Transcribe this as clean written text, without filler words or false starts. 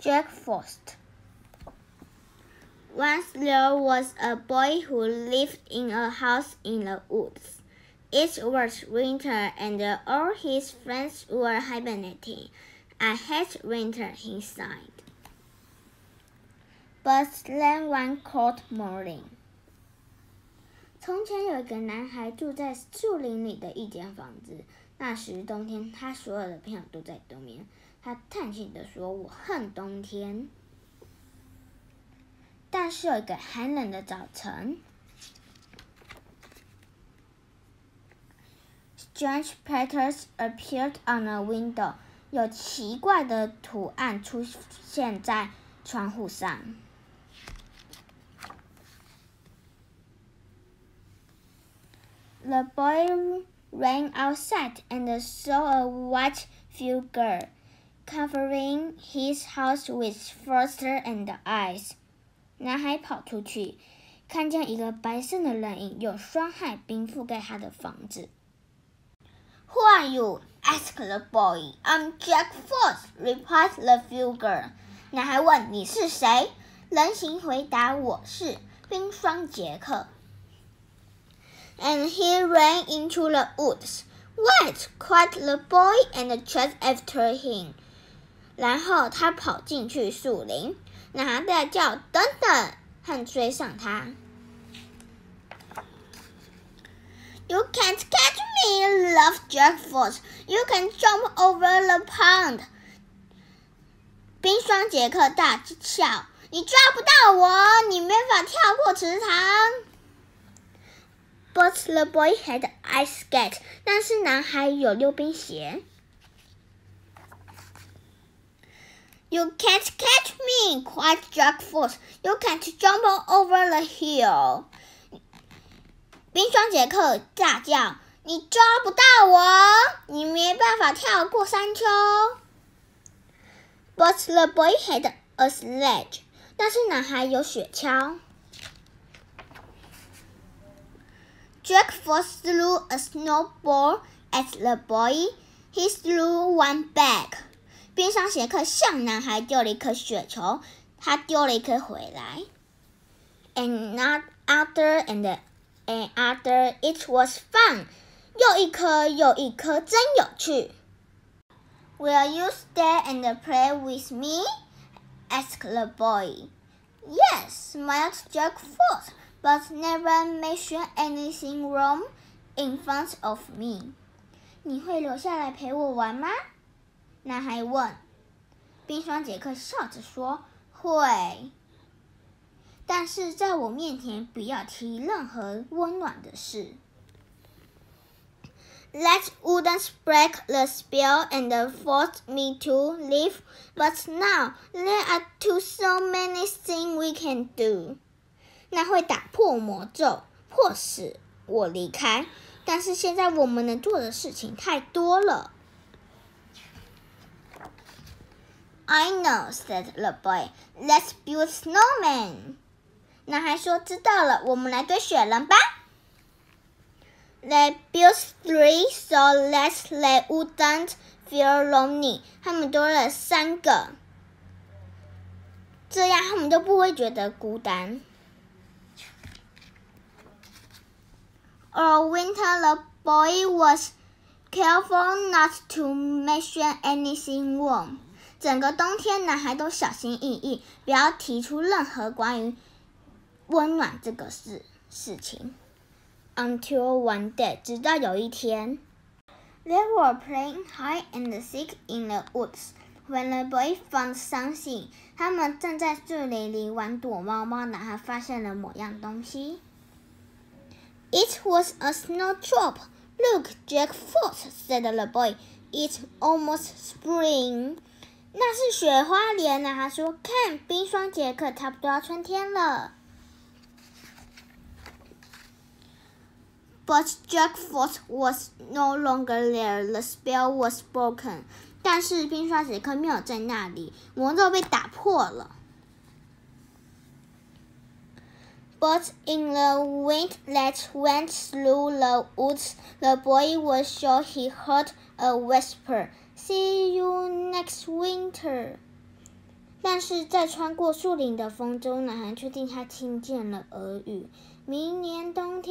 Jack Frost. Once there was a boy who lived in a house in the woods. It was winter and all his friends were hibernating. I hate winter, he sighed. But then one cold morning. 从前有一个男孩住在树林里的一间房子。那时冬天，他所有的朋友都在冬眠。他叹息地说：“我恨冬天。”但是有一个寒冷的早晨 ，Strange patterns appeared on the window。有奇怪的图案出现在窗户上。The boy ran outside and saw a white figure covering his house with frost and ice. 男孩跑出去，看见一个白色的人影，用霜和冰覆盖他的房子。Who are you? asked the boy. I'm Jack Frost, replied the figure. 男孩问：“你是谁？”人形回答：“我是冰霜杰克。” And he ran into the woods. Wait! cried the boy and chased after him. 然后他跑进去树林，男孩大叫：“等等！”和追上他。You can't catch me, laughed Jack Frost. You can jump over the pond. 冰霜杰克大笑：“你抓不到我，你没法跳过池塘。” But the boy had ice skate. 但是男孩有溜冰鞋。You can't catch me, cried Jack Frost. You can't jump over the hill. 冰霜杰克大叫：“你抓不到我，你没办法跳过山丘。” But the boy had a sledge. 但是男孩有雪橇。Jack Frost threw a snowball at the boy. He threw one back. 冰霜杰克向男孩丢了一颗雪球，他丢了一颗回来。And not other and other, it was fun. 又一颗又一颗，真有趣。Will you stay and play with me? asked the boy. Yes, smiled Jack Frost, but never mention anything wrong in front of me. 你会留下来陪我玩吗？男孩问。冰霜杰克笑着说：“会，但是在我面前不要提任何温暖的事。” That wouldn't break the spell and force me to leave, but now there are so many things we can do. 那会打破魔咒，迫使我离开。但是现在我们能做的事情太多了。I know, said the boy. Let's build snowmen. 男孩说：“知道了，我们来堆雪人吧。” They built 3 so that they wouldn't feel lonely. 他们堆了3个，这样他们都不会觉得孤单。All winter, the boy was careful not to mention anything wrong. 整个冬天，男孩都小心翼翼，不要提出任何关于温暖这个事情。Until one day， 直到有一天 ，They were playing hide and seek in the woods. When the boy found something， 他们正在树林里玩躲猫猫，男孩发现了某样东西。It was a snowdrop. Look, Jack Frost, said the boy. It's almost spring. 那是雪花莲，男孩说：“看，冰霜杰克，差不多要春天了。” But Jack Frost was no longer there. The spell was broken. 但是冰霜杰克没有在那里，魔咒被打破了。But in the wind that went through the woods, the boy was sure he heard a whisper. See you next winter. 但是在穿过树林的风中，男孩确定他听见了耳语。明年冬